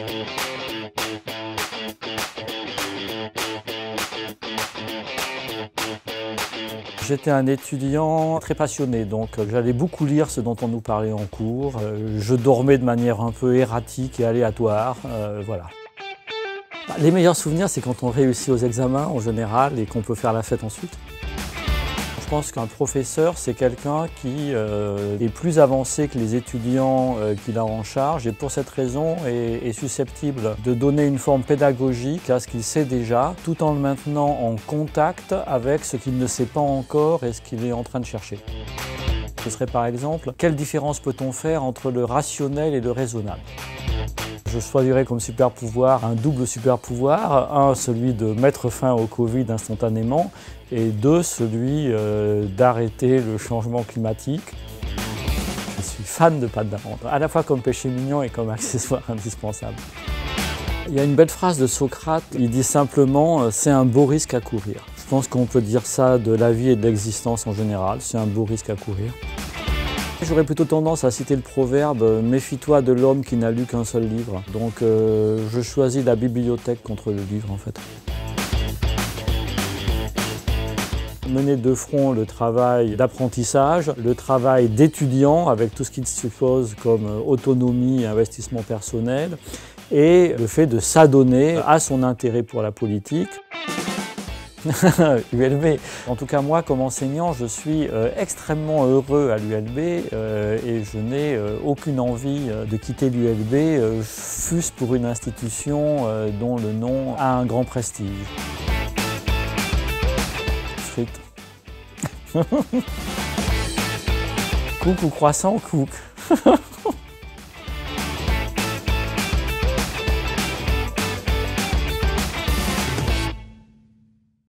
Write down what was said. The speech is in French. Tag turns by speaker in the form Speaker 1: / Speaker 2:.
Speaker 1: J'étais un étudiant très passionné, donc j'allais beaucoup lire ce dont on nous parlait en cours. Je dormais de manière un peu erratique et aléatoire, voilà. Les meilleurs souvenirs, c'est quand on réussit aux examens en général et qu'on peut faire la fête ensuite. Je pense qu'un professeur, c'est quelqu'un qui est plus avancé que les étudiants qu'il a en charge et pour cette raison est susceptible de donner une forme pédagogique à ce qu'il sait déjà, tout en le maintenant en contact avec ce qu'il ne sait pas encore et ce qu'il est en train de chercher. Ce serait par exemple, quelle différence peut-on faire entre le rationnel et le raisonnable ? Je choisirais comme super pouvoir un double super pouvoir, un celui de mettre fin au Covid instantanément et deux celui d'arrêter le changement climatique. Je suis fan de pâtes d'amande, à la fois comme péché mignon et comme accessoire indispensable. Il y a une belle phrase de Socrate, il dit simplement « c'est un beau risque à courir ». Je pense qu'on peut dire ça de la vie et de l'existence en général, c'est un beau risque à courir. J'aurais plutôt tendance à citer le proverbe « méfie-toi de l'homme qui n'a lu qu'un seul livre ». Donc je choisis la bibliothèque contre le livre en fait. Mener de front le travail d'apprentissage, le travail d'étudiant avec tout ce qu'il suppose comme autonomie et investissement personnel et le fait de s'adonner à son intérêt pour la politique. ULB. En tout cas, moi, comme enseignant, je suis extrêmement heureux à l'ULB et je n'ai aucune envie de quitter l'ULB, fût-ce pour une institution dont le nom a un grand prestige. Frites. Cook ou croissant, cook.